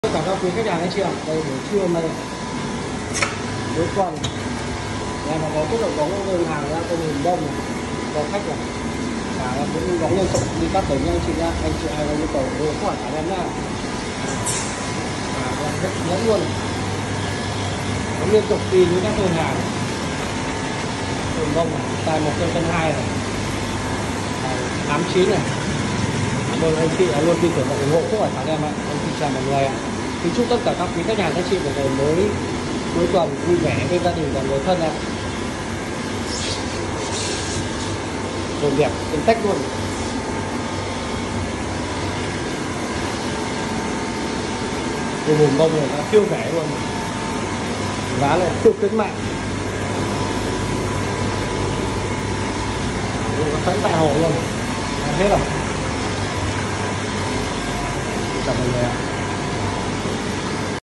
Tất cả các quý khách hàng anh chị ạ, đây buổi trưa hôm nay cuối tuần nhà nó có chất lượng bóng đơn hàng ra tôi nhìn đông này, có khách này, cả cũng bóng liên tục đi cắt tỉnh nha anh chị nhá. Anh chị ai có nhu cầu mua có hỏi cả em nhá, rất lớn luôn, nó liên tục đi với các đơn hàng đường đông này, tài 102 này, 89 này. Cảm ơn anh chị đã luôn tin tưởng và ủng hộ các bạn em ạ. Anh chị chào mọi người ạ. Kính chúc tất cả các quý khách hàng các chị một ngày mới cuối tuần vui vẻ bên gia đình và người thân ạ. Đồ đẹp trên tách luôn. Đồ vùng bông này nó siêu rẻ luôn, giá này siêu khuyến mại, sẵn tại hồ luôn, hết rồi. Chào mọi người ạ.